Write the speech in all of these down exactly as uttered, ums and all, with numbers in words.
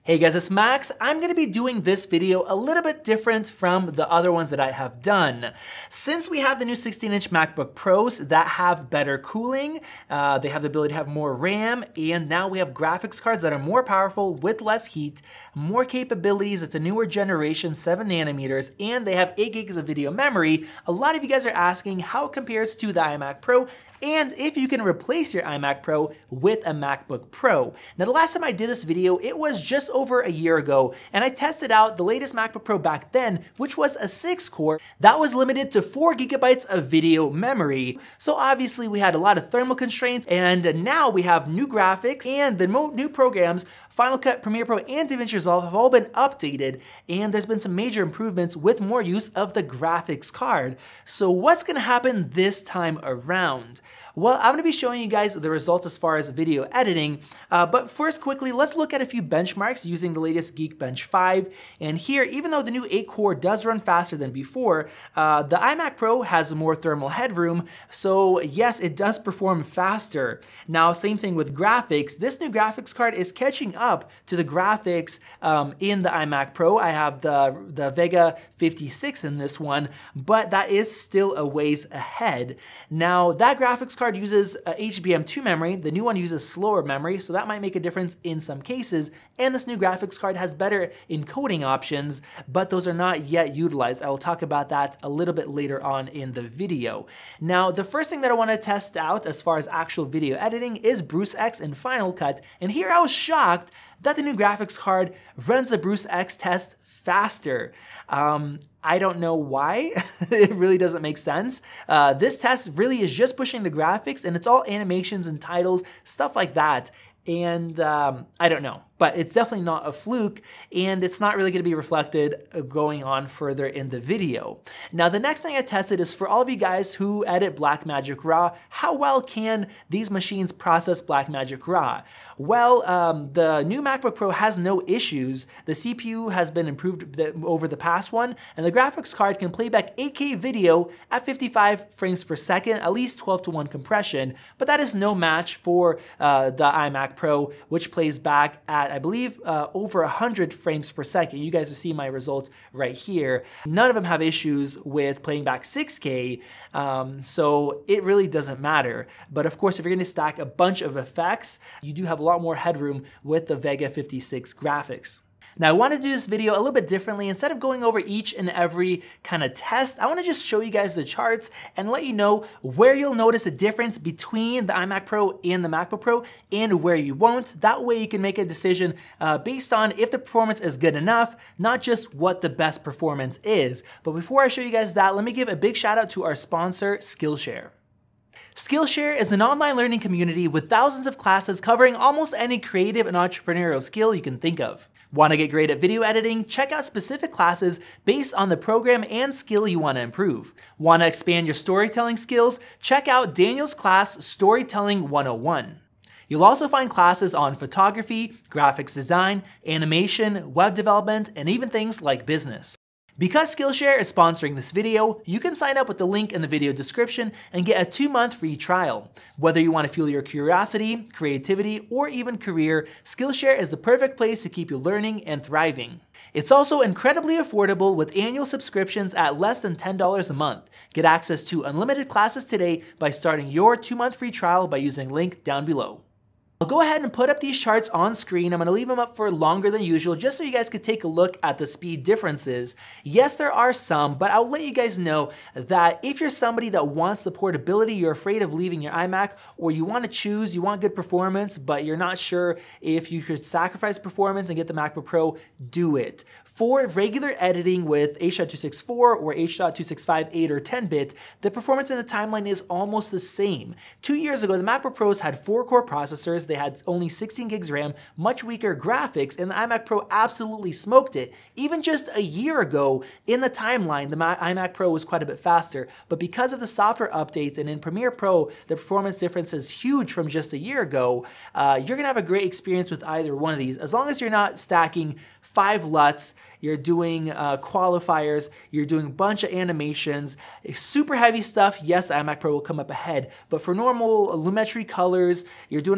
Hey guys, it's Max. I'm gonna be doing this video a little bit different from the other ones that I have done. Since we have the new sixteen inch MacBook Pros that have better cooling, uh, they have the ability to have more RAM, and now we have graphics cards that are more powerful with less heat, more capabilities. It's a newer generation, seven nanometers, and they have eight gigs of video memory. A lot of you guys are asking how it compares to the iMac Pro, and if you can replace your iMac Pro with a MacBook Pro. Now, the last time I did this video, it was just over a year ago, and I tested out the latest MacBook Pro back then, which was a six core that was limited to four gigabytes of video memory. So obviously we had a lot of thermal constraints, and now we have new graphics and the new programs. Final Cut, Premiere Pro, and DaVinci Resolve have all been updated, and there's been some major improvements with more use of the graphics card. So what's gonna happen this time around? Well, I'm gonna be showing you guys the results as far as video editing, uh, but first quickly, let's look at a few benchmarks using the latest Geekbench five. And here, even though the new eight core does run faster than before, uh, the iMac Pro has more thermal headroom, so yes, it does perform faster. Now, same thing with graphics. This new graphics card is catching up to the graphics um, in the iMac Pro. I have the, the Vega fifty-six in this one, but that is still a ways ahead. Now, that graphics card uses uh, H B M two memory. The new one uses slower memory, so that might make a difference in some cases. And this new graphics card has better encoding options, but those are not yet utilized. I will talk about that a little bit later on in the video. Now, the first thing that I want to test out as far as actual video editing is Bruce X in Final Cut. And here I was shocked that the new graphics card runs the Bruce X test faster. Um, I don't know why. It really doesn't make sense. Uh, this test really is just pushing the graphics, and it's all animations and titles, stuff like that. And um, I don't know, but it's definitely not a fluke, and it's not really going to be reflected going on further in the video. Now, the next thing I tested is for all of you guys who edit Blackmagic Raw, how well can these machines process Blackmagic Raw? Well, um, the new MacBook Pro has no issues. The C P U has been improved over the past one, and the graphics card can play back eight K video at fifty-five frames per second, at least twelve to one compression, but that is no match for uh, the iMac Pro, which plays back at, I believe, uh, over one hundred frames per second. You guys will see my results right here. None of them have issues with playing back six K, um, so it really doesn't matter. But of course, if you're gonna stack a bunch of effects, you do have a lot more headroom with the Vega fifty-six graphics. Now, I want to do this video a little bit differently. Instead of going over each and every kind of test, I want to just show you guys the charts and let you know where you'll notice a difference between the iMac Pro and the MacBook Pro and where you won't. That way you can make a decision uh, based on if the performance is good enough, not just what the best performance is. But before I show you guys that, let me give a big shout out to our sponsor, Skillshare. Skillshare is an online learning community with thousands of classes covering almost any creative and entrepreneurial skill you can think of. Want to get great at video editing? Check out specific classes based on the program and skill you want to improve. Want to expand your storytelling skills? Check out Daniel's class, Storytelling one oh one. You'll also find classes on photography, graphics design, animation, web development, and even things like business. Because Skillshare is sponsoring this video, you can sign up with the link in the video description and get a two month free trial. Whether you want to fuel your curiosity, creativity, or even career, Skillshare is the perfect place to keep you learning and thriving. It's also incredibly affordable with annual subscriptions at less than ten dollars a month. Get access to unlimited classes today by starting your two month free trial by using the link down below. I'll go ahead and put up these charts on screen. I'm gonna leave them up for longer than usual just so you guys could take a look at the speed differences. Yes, there are some, but I'll let you guys know that if you're somebody that wants the portability, you're afraid of leaving your iMac, or you wanna choose, you want good performance, but you're not sure if you could sacrifice performance and get the MacBook Pro, do it. For regular editing with H two sixty-four or H two sixty-five eight or ten bit, the performance in the timeline is almost the same. Two years ago, the MacBook Pros had four core processors. They had only sixteen gigs RAM, much weaker graphics, and the iMac Pro absolutely smoked it. Even just a year ago in the timeline, the iMac Pro was quite a bit faster, but because of the software updates and in Premiere Pro, the performance difference is huge from just a year ago. Uh, you're gonna have a great experience with either one of these, as long as you're not stacking five L U Ts, you're doing uh, qualifiers, you're doing a bunch of animations, super heavy stuff. Yes, iMac Pro will come up ahead, but for normal Lumetri colors, you're doing a couple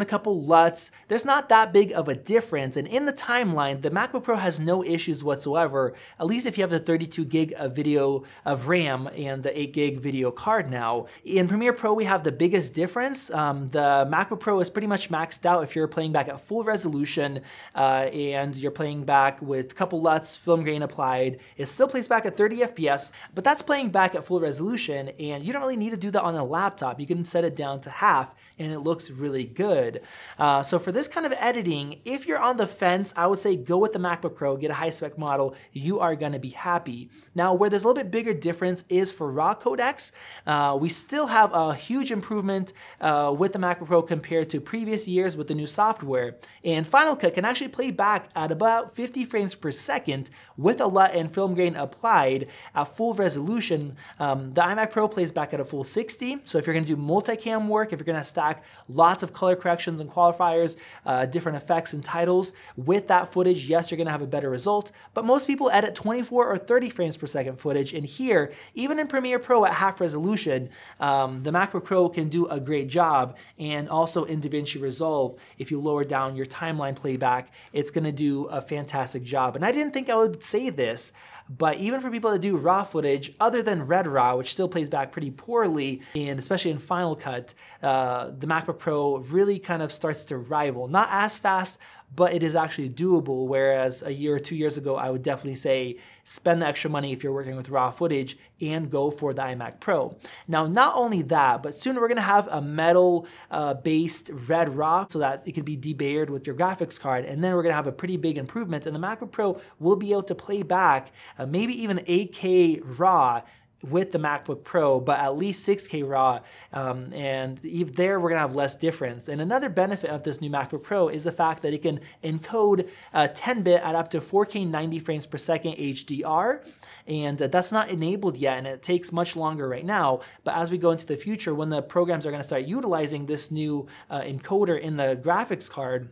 couple L U Ts, there's not that big of a difference. And in the timeline, the MacBook Pro has no issues whatsoever, at least if you have the thirty-two gig of video of RAM and the eight gig video card now. In Premiere Pro, we have the biggest difference. Um, the MacBook Pro is pretty much maxed out if you're playing back at full resolution uh, and you're playing back with a couple L U Ts, film grain applied. It still plays back at thirty F P S, but that's playing back at full resolution, and you don't really need to do that on a laptop. You can set it down to half and it looks really good. Uh, so for this kind of editing, if you're on the fence, I would say go with the MacBook Pro, get a high spec model, you are gonna be happy. Now, where there's a little bit bigger difference is for raw codecs. Uh, we still have a huge improvement uh, with the MacBook Pro compared to previous years with the new software. And Final Cut can actually play back at about fifty frames per second with a L U T and film grain applied at full resolution. Um, the iMac Pro plays back at a full sixty. So if you're gonna do multicam work, if you're gonna stack lots of color corrections and qualifiers, uh, different effects and titles with that footage, yes, you're gonna have a better result. But most people edit twenty-four or thirty frames per second footage. And here, even in Premiere Pro at half resolution, um, the MacBook Pro can do a great job. And also in DaVinci Resolve, if you lower down your timeline playback, it's gonna do a fantastic job. And I didn't think I would say this, but even for people that do raw footage, other than Red Raw, which still plays back pretty poorly, and especially in Final Cut, uh, the MacBook Pro really kind of starts to rival. Not as fast, but it is actually doable, whereas a year or two years ago, I would definitely say spend the extra money if you're working with raw footage and go for the iMac Pro. Now, not only that, but soon we're gonna have a metal-based uh, Red Raw so that it can be debayered with your graphics card, and then we're gonna have a pretty big improvement, and the MacBook Pro will be able to play back uh, maybe even eight K RAW with the MacBook Pro, but at least six K RAW, um, and even there we're gonna have less difference. And another benefit of this new MacBook Pro is the fact that it can encode uh, ten bit at up to four K ninety frames per second H D R, and uh, that's not enabled yet, and it takes much longer right now. But as we go into the future, when the programs are gonna start utilizing this new uh, encoder in the graphics card,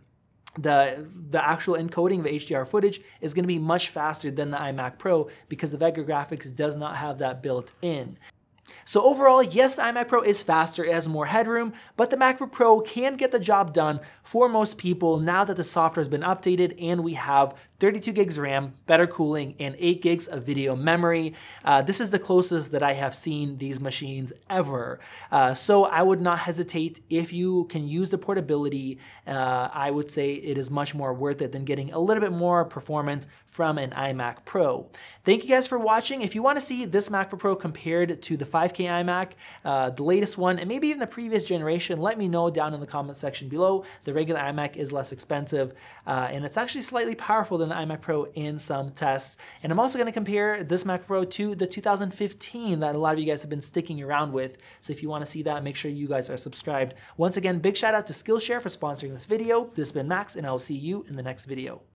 the the actual encoding of H D R footage is going to be much faster than the iMac Pro because the Vega graphics does not have that built in. So overall, yes, the iMac Pro is faster, it has more headroom, but the MacBook Pro can get the job done for most people now that the software has been updated and we have thirty-two gigs RAM, better cooling, and eight gigs of video memory. Uh, this is the closest that I have seen these machines ever. Uh, so I would not hesitate if you can use the portability. Uh, I would say it is much more worth it than getting a little bit more performance from an iMac Pro. Thank you guys for watching. If you want to see this MacBook Pro compared to the five K iMac, uh, the latest one, and maybe even the previous generation, let me know down in the comment section below. The regular iMac is less expensive, uh, and it's actually slightly powerful than the iMac Pro in some tests. And I'm also going to compare this MacBook Pro to the two thousand fifteen that a lot of you guys have been sticking around with. So if you want to see that, make sure you guys are subscribed. Once again, big shout out to Skillshare for sponsoring this video. This has been Max, and I will see you in the next video.